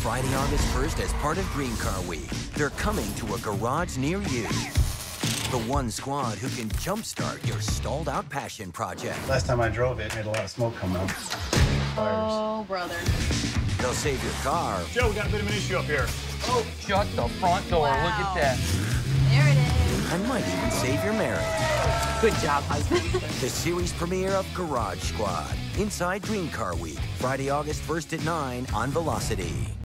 Friday, August 1st as part of Green Car Week. They're coming to a garage near you. The one squad who can jumpstart your stalled-out passion project. Last time I drove it, had a lot of smoke coming out. Oh, brother. They'll save your car. Joe, we got a bit of an issue up here. Oh, shut the front door. Wow. Look at that. There it is. And might even save your marriage. Good job, husband. The series premiere of Garage Squad, inside Green Car Week, Friday, August 1st at 9 on Velocity.